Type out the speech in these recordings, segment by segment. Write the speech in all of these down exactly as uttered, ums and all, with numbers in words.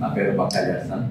నా పేరు పక్కా జడ్సన్.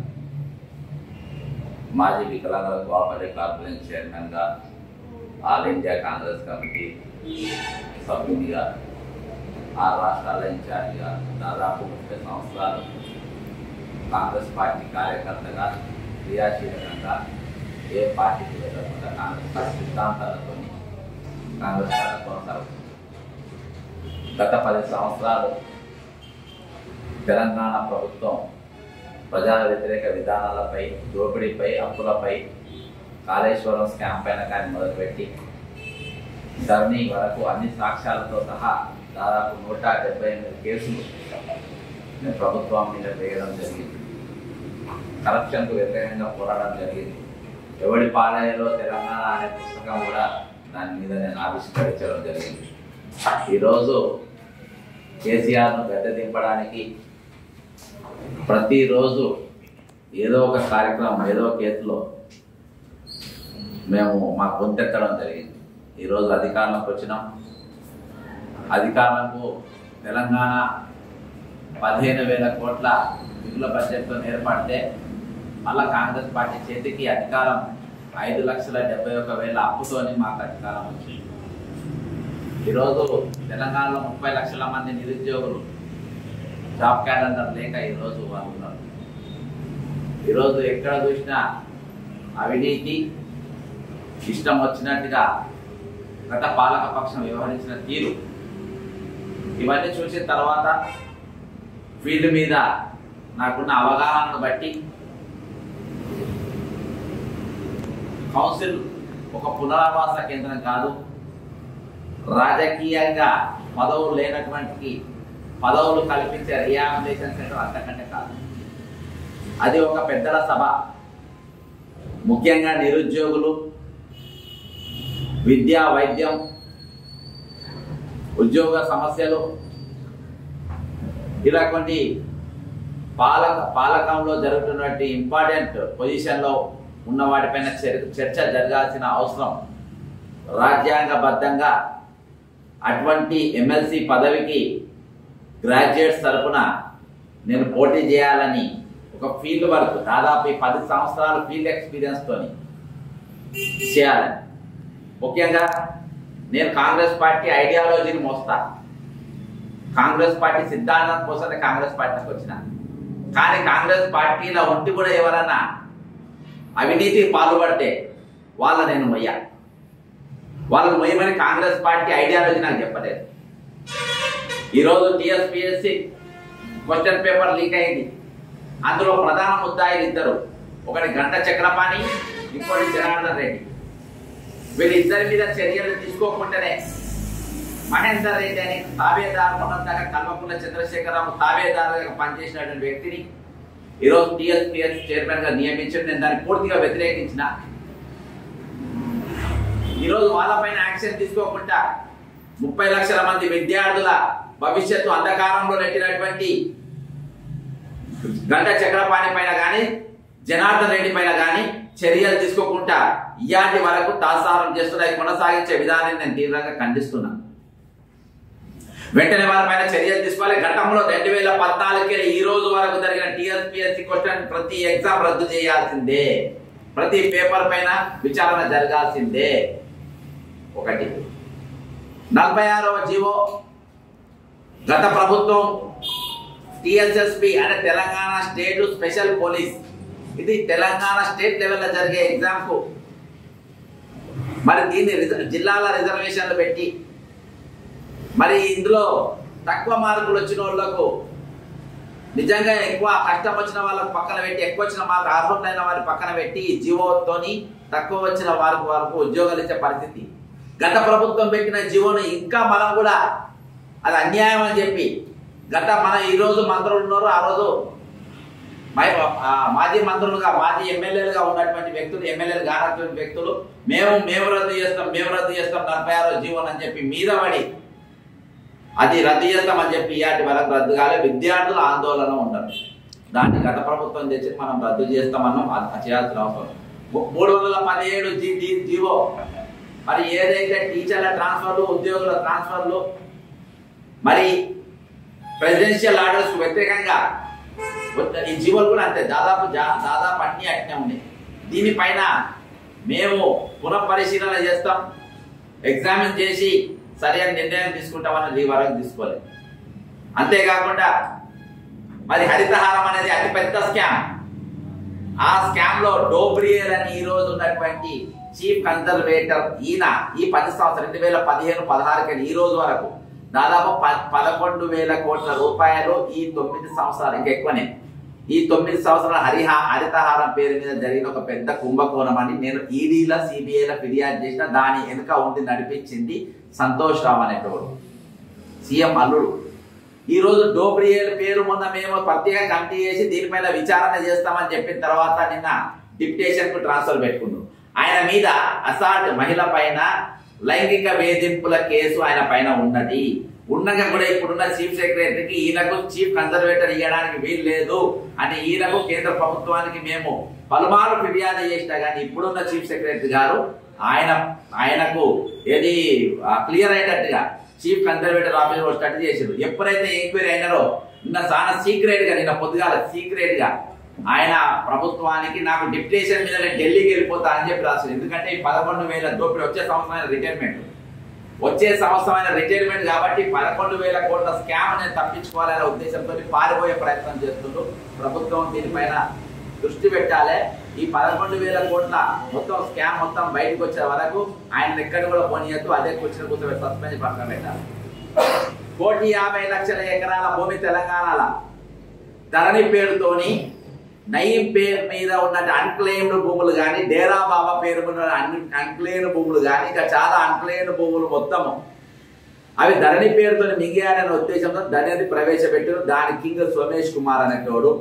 మాజీ వికలాంగుల కోఆపరేటివ్ కార్పొరేషన్ చైర్మన్గా, ఆల్ ఇండియా కాంగ్రెస్ కమిటీ సభ్యునిగా, ఆరు రాష్ట్రాల ఇన్ఛార్జిగా దాదాపు ముప్పై సంవత్సరాలు కాంగ్రెస్ పార్టీ కార్యకర్తగా క్రియాశీలకంగా ఏ పార్టీకి వెళ్ళకుండా కాంగ్రెస్ పార్టీ సిద్ధాంతాలతో కాంగ్రెస్ పార్టీ కొనసాగుతుంది. గత పది సంవత్సరాలు తెలంగాణ ప్రభుత్వం ప్రజా వ్యతిరేక విధానాలపై, దోపిడీపై, అప్పులపై, కాళేశ్వరం స్కామ్ పైన కానీ మొదలుపెట్టి ధరణి వరకు అన్ని సాక్ష్యాలతో సహా దాదాపు నూట డెబ్బై ఎనిమిది కేసులు ప్రభుత్వం మీద వేయడం జరిగింది. కరప్షన్కు వ్యతిరేకంగా పోరాడడం జరిగింది. ఎవడి పాలనలో తెలంగాణ అనే పుస్తకం కూడా దాని మీద నేను ఆవిష్కరించడం జరిగింది. ఈరోజు కేసీఆర్ను గద్దె దింపడానికి ప్రతిరోజు ఏదో ఒక కార్యక్రమం, ఏదో కేసులో మేము మా గొంతెత్తడం జరిగింది. ఈరోజు అధికారంలోకి వచ్చినాం. అధికారులకు తెలంగాణ పదిహేను వేల కోట్ల మిగుల బడ్జెట్తో ఏర్పడితే మళ్ళా కాంగ్రెస్ పార్టీ చేతికి అధికారం ఐదు లక్షల డెబ్బై ఒక వేల అప్పుతోని మాకు అధికారం వచ్చింది. ఈరోజు తెలంగాణలో ముప్పై లక్షల మంది నిరుద్యోగులు జాబ్ క్యాలెండర్ లేక ఈరోజు వాళ్ళు ఉన్నారు. ఈరోజు ఎక్కడ చూసినా అవినీతి, ఇష్టం వచ్చినట్టుగా గత పాలక పక్షం వ్యవహరించిన తీరు, ఇవన్నీ చూసిన తర్వాత ఫీల్డ్ మీద నాకున్న అవగాహనను బట్టి కౌన్సిల్ ఒక పునరావాస కేంద్రం కాదు, రాజకీయంగా పదవులు లేనటువంటి పదవులు కల్పించే రిహాబిలిటేషన్ సెంటర్ అంతకంటే కాదు. అది ఒక పెద్దల సభ. ముఖ్యంగా నిరుద్యోగులు, విద్య, వైద్యం, ఉద్యోగ సమస్యలు, ఇలాంటి పాలక పాలకంలో జరుగుతున్నటువంటి ఇంపార్టెంట్ పొజిషన్లో ఉన్న వాటిపైన చర్చ జరగాల్సిన అవసరం రాజ్యాంగబద్ధంగా. అటువంటి ఎమ్మెల్సీ పదవికి గ్రాడ్యుయేట్స్ తరఫున నేను పోటీ చేయాలని ఒక ఫీల్డ్ వర్క్, దాదాపు ఈ పది సంవత్సరాల ఫీల్డ్ ఎక్స్పీరియన్స్తో చేయాలని. ముఖ్యంగా నేను కాంగ్రెస్ పార్టీ ఐడియాలజీని మోస్తా, కాంగ్రెస్ పార్టీ సిద్ధాంతం కోసమే కాంగ్రెస్ పార్టీకి వచ్చిన. కానీ కాంగ్రెస్ పార్టీలో ఉండి కూడా ఎవరన్నా అవినీతికి పాల్పడితే వాళ్ళ నేను మొయ్య వాళ్ళని మొయ్యమని కాంగ్రెస్ పార్టీ ఐడియాలజీ నాకు చెప్పలేదు. ఈరోజు టీఎస్పీఎస్సీ క్వశ్చన్ పేపర్ లీక్ అయింది. అందులో ప్రధాన ముద్దాయిలు ఇద్దరు, ఒకటి గంట చక్రపాణి, ఇంకోటి జనార్దన్ రెడ్డి. వీళ్ళిద్దరి మీద చర్యలు తీసుకోకుండానే మహేందర్ రెడ్డి అని తాబేదారు ఉన్నంతగా కల్వకుంట్ల చంద్రశేఖరరావు తాబేదారుగా పనిచేసినటువంటి వ్యక్తిని ఈరోజు టీఎస్పీఎస్ చైర్మన్ గా నియమించి నేను దాన్ని పూర్తిగా వ్యతిరేకించిన. ఈరోజు వాళ్ళపైన యాక్షన్ తీసుకోకుండా ముప్పై లక్షల మంది విద్యార్థుల భవిష్యత్తు అంధకారంలో నెట్టినటువంటి గంట చక్రపాణి పైన కానీ, జనార్దన్ రెడ్డి పైన కానీ చర్యలు తీసుకోకుండా ఇయాటి వరకు తాసారం చేస్తున్నాయి కొనసాగించే విధానాన్ని నేను తీవ్రంగా ఖండిస్తున్నా. వెంటనే వారిపైన చర్యలు తీసుకోవాలి. గతంలో రెండు వేల పద్నాలుగుకి ఈ రోజు వరకు జరిగిన టీఎస్పీఎస్సీ క్వశ్చన్ ప్రతి ఎగ్జామ్ రద్దు చేయాల్సిందే, ప్రతి పేపర్ పైన విచారణ జరగాల్సిందే. ఒకటి నలభై ఆరవ జీవో గత ప్రభుత్వం టిఎస్ఎస్పి అంటే తెలంగాణ స్టేట్ స్పెషల్ పోలీస్, ఇది తెలంగాణ స్టేట్ లెవెల్లో జరిగే ఎగ్జామ్ కు మరి దీన్ని జిల్లాల రిజర్వేషన్లు పెట్టి మరి ఇందులో తక్కువ మార్కులు వచ్చిన వాళ్ళకు నిజంగా ఎక్కువ కష్టం వచ్చిన వాళ్ళకు పక్కన పెట్టి, ఎక్కువ వచ్చిన మార్కు అర్హులైన వారి పక్కన పెట్టి జీవోతోని తక్కువ వచ్చిన వారికి వారికి ఉద్యోగాలు ఇచ్చే పరిస్థితి. గత ప్రభుత్వం పెట్టిన జీవోను ఇంకా మనం కూడా అది అన్యాయం అని చెప్పి గత మన ఈరోజు మంత్రులు ఉన్నారు, ఆ రోజు మాజీ మంత్రులుగా, మాజీ ఎమ్మెల్యేలుగా ఉన్నటువంటి వ్యక్తులు, ఎమ్మెల్యేలు కానటువంటి వ్యక్తులు మేము మేము రద్దు చేస్తాం మేము రద్దు చేస్తాం నలభై ఆరో జీవోన్ అని చెప్పి మీద పడి అది రద్దు చేస్తామని చెప్పి ఇయాటి వరకు రద్దు కాలే. విద్యార్థుల ఆందోళన ఉండదు. దాన్ని గత ప్రభుత్వం తెచ్చి మనం రద్దు చేస్తామన్నాం. చేయాల్సిన అవసరం. మూడు వందల పదిహేడు జీ జీవో మరి ఏదైతే టీచర్ల ట్రాన్స్ఫర్లు, ఉద్యోగుల ట్రాన్స్ఫర్లు, మరి ప్రెసిడెన్షియల్ ఆర్డర్స్ వ్యతిరేకంగా ఈ జీవోలు కూడా అంతే, దాదాపు దాదాపు అన్ని అట్నే ఉన్నాయి. దీనిపైన మేము పునఃపరిశీలన చేస్తాం, ఎగ్జామిన్ చేసి సరైన నిర్ణయం తీసుకుంటామని ఈ వరకు తీసుకోలేదు. అంతేకాకుండా మరి హరితహారం అనేది అతిపెద్ద స్కామ్. ఆ స్కామ్ లో డోబ్రియర్ అని ఈ రోజు ఉన్నటువంటి చీఫ్ కన్జర్వేటర్ ఈయన ఈ పది సంవత్సరం రెండు వేల పదిహేను పదహారు ఈ రోజు వరకు దాదాపు పదకొండు వేల కోట్ల రూపాయలు ఈ తొమ్మిది సంవత్సరాలు ఇంకా ఎక్కువనే ఈ తొమ్మిది సంవత్సరాల హరిహా హరితహారం పేరు మీద జరిగిన ఒక పెద్ద కుంభకోణం అని నేను ఈడీల సిబిఐల ఫిర్యాదు చేసిన దాని వెనుక ఉండి నడిపించింది సంతోష్ రావు అనేటోడు, సీఎం అల్లుడు. ఈ రోజు డోబ్రియర్ పేరు మొన్న మేము ప్రత్యేక కమిటీ చేసి దీనిపైన విచారణ చేస్తామని చెప్పిన తర్వాత నిన్న డిప్యుటేషన్ కు ట్రాన్స్ఫర్ పెట్టుకున్నాడు. ఆయన మీద అసాల్ట్ మహిళ పైన లైంగిక వేధింపుల కేసు ఆయన పైన ఉన్నది. ఉండగా కూడా ఇప్పుడున్న చీఫ్ సెక్రటరీకి ఈయనకు చీఫ్ కన్జర్వేటర్ ఇవ్వడానికి వీలు లేదు అని ఈయనకు కేంద్ర ప్రభుత్వానికి మేము పలుమార్లు ఫిర్యాదు చేసినా కానీ ఇప్పుడున్న చీఫ్ సెక్రటరీ గారు ఆయన ఆయనకు ఏది క్లియర్ అయినట్టుగా చీఫ్ కన్జర్వేటర్ ఆఫీస్ స్టడీ చేసారు. ఎప్పుడైతే ఎంక్వైరీ అయినారో నిన్న చాలా సీక్రెట్ గా నిన్న పొద్దుగాల సీక్రెట్ గా ఆయన ప్రభుత్వానికి నాకు డిప్యుటేషన్ మీద నేను ఢిల్లీకి వెళ్ళిపోతా అని చెప్పి రాశారు. ఎందుకంటే ఈ పదకొండు వేల దోపిడీ వచ్చే సంవత్సరమైన రిటైర్మెంట్ వచ్చే సంవత్సరమైన రిటైర్మెంట్ కాబట్టి పదకొండు వేల కోట్ల స్కామ్ నేను తప్పించుకోవాలనే ఉద్దేశంతో పారిపోయే ప్రయత్నం చేస్తుండ్రు. ప్రభుత్వం దీనిపైన దృష్టి పెట్టాలి. ఈ పదకొండు వేల కోట్ల మొత్తం స్కామ్ మొత్తం బయటకు వచ్చే వరకు ఆయన ఎక్కడ కూడా పోనీయద్దు, అదే కూర్చుని కూర్చోబెట్టి సస్పెండ్ పక్కన పెట్టాలి. కోటి యాభై లక్షల ఎకరాల భూమి తెలంగాణలో ధరణి పేరుతోని నయీం పేరు మీద ఉన్న అన్క్లెయిమ్డ్ భూములు కానీ డేరా బాబా పేరు మీద అన్క్లెయిమ్ భూములు కానీ ఇంకా చాలా అన్క్లెయిమ్ భూములు మొత్తము అవి ధరణి పేరుతో మింగేయాలనే ఉద్దేశంతో ధరణి ప్రవేశపెట్టారు. దాని కింగ్ సోమేష్ కుమార్ అనేటోడు,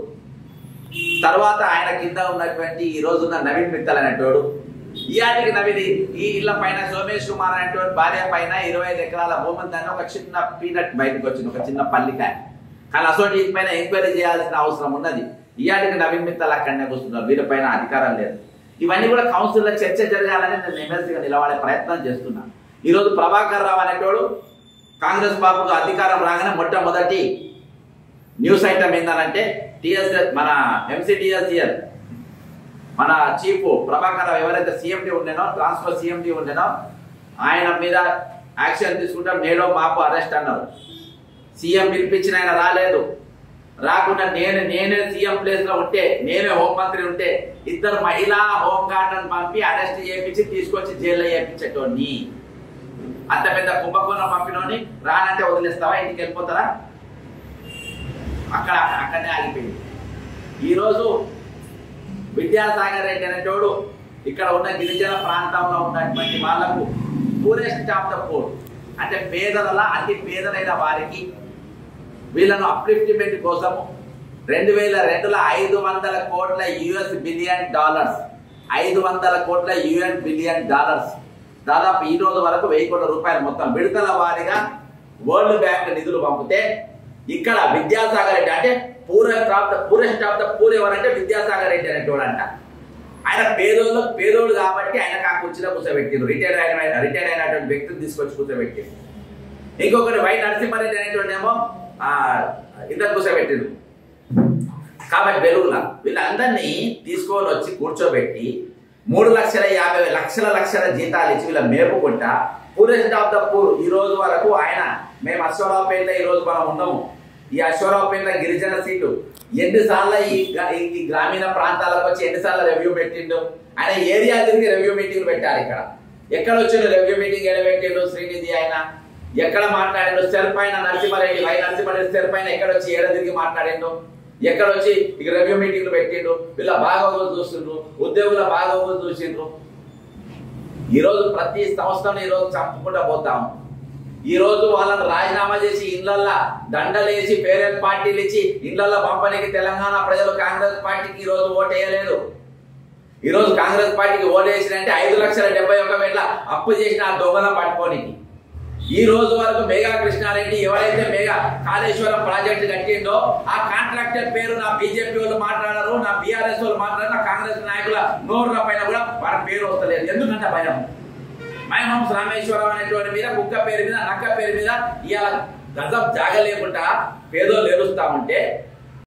తర్వాత ఆయన కింద ఉన్నటువంటి ఈ రోజున్న నవీన్ మిత్తల్ అనేటోడు, ఇయాటికి నవీన్ ఈ ఇళ్ల పైన సోమేష్ కుమార్ అనేటువంటి భార్య పైన ఇరవై ఐదు ఎకరాల భూమి దాన్ని ఒక చిన్న పీనట్ బయటకు వచ్చింది, ఒక చిన్న పల్లికాయ. కానీ అసలు పైన ఎంక్వైరీ చేయాల్సిన అవసరం ఉన్నది. ఇయాటికి నవీన్ మిత్తల్ అక్కడనే కూర్చున్నారు, వీరిపైన అధికారం లేదు. ఇవన్నీ కూడా కౌన్సిల్లో చర్చ జరగాలని నేను ఎమ్మెల్సీగా నిలబడే ప్రయత్నం చేస్తున్నా. ఈ రోజు ప్రభాకర్ రావు అనేటోడు కాంగ్రెస్ పార్టీకి అధికారం రాగానే మొట్టమొదటి న్యూస్ ఐటమ్ ఏంటంటే టిఎస్ మన ఎంసీటీఎస్ఎల్ మన చీఫ్ ప్రభాకర్ రావు ఎవరైతే సీఎండీ ఉండేనో ట్రాన్స్ఫర్ సీఎండీ ఉండేనో ఆయన మీద యాక్షన్ తీసుకుంటాం, నేడో మాపు అరెస్ట్ అన్నారు. సీఎం పిలిపించిన ఆయన రాలేదు. రాకుండా నేను నేనే సీఎం ప్లేస్ లో ఉంటే నేనే హోంమంత్రి ఉంటే ఇద్దరు మహిళా హోంగార్డులను పంపి అరెస్ట్ చేయించి తీసుకొచ్చి జైల్లో చేయించేటోని అంత పెద్ద కుంభకోణం పంపినోని రానంటే వదిలేస్తావా, ఇంటికి వెళ్ళిపోతారా? అక్కడ అక్కడనే ఆగిపోయింది. ఈరోజు విద్యాసాగర్ రెడ్డి అనేటోడు ఇక్కడ ఉన్న గిరిజన ప్రాంతంలో ఉన్నటువంటి వాళ్లకు పూరెస్ట్ ఆఫ్ ద పూర్ అంటే పేదల అతి పేదలైన వారికి వీళ్ళను అప్లిఫ్ట్మెంట్ కోసము రెండు వేల రెండుల ఐదు వందల కోట్ల యుఎస్ బిలియన్ డాలర్స్ ఐదు వందల కోట్ల యుఎన్ బిలియన్ డాలర్స్ దాదాపు ఈ రోజు వరకు వెయ్యి కోట్ల రూపాయలు మొత్తం విడతల వారిగా వరల్డ్ బ్యాంక్ నిధులు పంపితే ఇక్కడ విద్యాసాగర్ రెడ్డి అంటే poorest of the poorest of the poor ఎవరంటే విద్యాసాగర్ రెడ్డి అనేటోడు అంట. ఆయన పేదోళ్ళు పేదోడు కాబట్టి ఆయనకు ఆ కుర్చీలో కూర్చోబెట్టిండు. రిటైర్ అయిన రిటైర్ అయినటువంటి వ్యక్తిని తీసుకొచ్చి కూర్చోబెట్టిండు. ఇంకొకటి వై నరసింహారెడ్డి అనేటువంటి ఏమో ఆ ఇద్దరు కూర్చోబెట్టిండు. కాబట్టి వెలుగులా వీళ్ళందరినీ తీసుకొని వచ్చి కూర్చోబెట్టి మూడు లక్షల యాభై లక్షల లక్షల జీతాలు ఇచ్చి వీళ్ళ మేపుకుంటా పూరెస్ట్ ఆఫ్ ద పూర్ ఈ రోజు వరకు ఆయన మేము అశ్వరావుపేట ఈ రోజు మనం ఉన్నాము. ఈ అశ్వరావుపేట గిరిజన సీటు ఎన్నిసార్లు ఈ గ్రామీణ ప్రాంతాలకు వచ్చి ఎన్నిసార్లు రివ్యూ పెట్టిండు. ఆయన ఏరియా తిరిగి రివ్యూ మీటింగ్ పెట్టారు. ఇక్కడ ఎక్కడ వచ్చిండు రివ్యూ మీటింగ్ ఎక్కడ పెట్టిండు శ్రీనిధి ఆయన ఎక్కడ మాట్లాడిండు? సెల్ పైన నరసింహారెడ్డి వై నరసింహారెడ్డి సెల్ పైన ఎక్కడ వచ్చి ఏడ తిరిగి మాట్లాడిండు? ఎక్కడ వచ్చి ఇక రివ్యూ మీటింగ్లు పెట్టిండు? వీళ్ళ బాగోగులు చూస్తుండ్రు, ఉద్యోగుల బాగోగులు చూసిండ్రు. ఈరోజు ప్రతి సంవత్సరం ఈరోజు చంపుకుంటూ పోతాం. ఈ రోజు వాళ్ళని రాజీనామా చేసి ఇళ్లల్లో దండలేసి పేరెంట్ పార్టీలు ఇచ్చి ఇళ్లలో పంపనీకి తెలంగాణ ప్రజలు కాంగ్రెస్ పార్టీకి ఈ రోజు ఓటు వేయలేదు. ఈ రోజు కాంగ్రెస్ పార్టీకి ఓటు వేసినంటే ఐదు లక్షల డెబ్బై ఒక వేల అప్పు చేసిన ఆ దొంగలను పట్టుకోనికి ఈ రోజు వరకు మేఘా కృష్ణారెడ్డి ఎవరైతే మేఘా కాళేశ్వరం ప్రాజెక్టు కట్టిండో ఆ కాంట్రాక్టర్ పేరు నా బీజేపీ వాళ్ళు మాట్లాడారు, నా బీఆర్ఎస్ వాళ్ళు మాట్లాడారు, నా కాంగ్రెస్ నాయకుల నోర్ల పైన కూడా వాళ్ళ పేరు వస్తలేదు. ఎందుకంటే భయం. మైహంస్ రామేశ్వరం అనేటువంటి మీద కుక్క పేరు మీద నక్క పేరు మీద ఇవాళ గజం జాగలేకుండా పేదోళ్ళు ఏడుస్తా ఉంటే